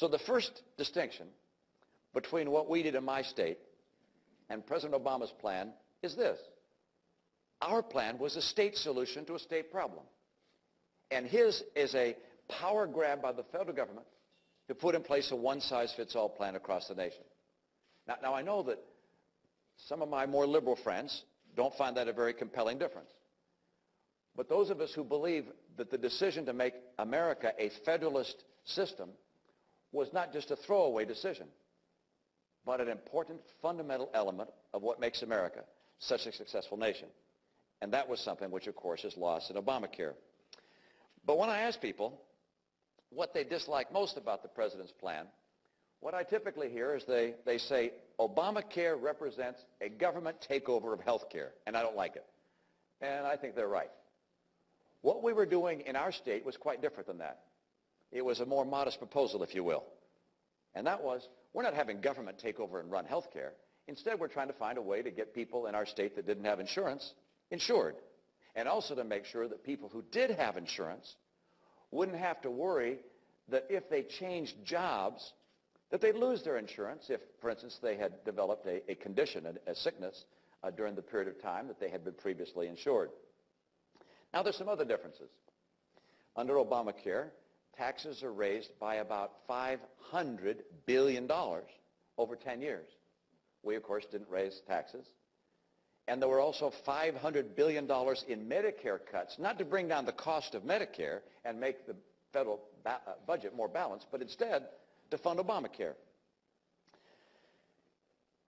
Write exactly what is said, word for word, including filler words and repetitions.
So the first distinction between what we did in my state and President Obama's plan is this. Our plan was a state solution to a state problem. And his is a power grab by the federal government to put in place a one-size-fits-all plan across the nation. Now, now, I know that some of my more liberal friends don't find that a very compelling difference. But those of us who believe that the decision to make America a federalist system was not just a throwaway decision, but an important fundamental element of what makes America such a successful nation. And that was something which, of course, is lost in Obamacare. But when I ask people what they dislike most about the president's plan, what I typically hear is they, they say, Obamacare represents a government takeover of health care, and I don't like it. And I think they're right. What we were doing in our state was quite different than that. It was a more modest proposal, if you will. And that was, we're not having government take over and run health care. Instead, we're trying to find a way to get people in our state that didn't have insurance insured. And also to make sure that people who did have insurance wouldn't have to worry that if they changed jobs, that they'd lose their insurance if, for instance, they had developed a, a condition, a, a sickness, uh, during the period of time that they had been previously insured. Now, there's some other differences. Under Obamacare, taxes are raised by about five hundred billion dollars over ten years. We, of course, didn't raise taxes. And there were also five hundred billion dollars in Medicare cuts, not to bring down the cost of Medicare and make the federal ba- uh, budget more balanced, but instead to fund Obamacare.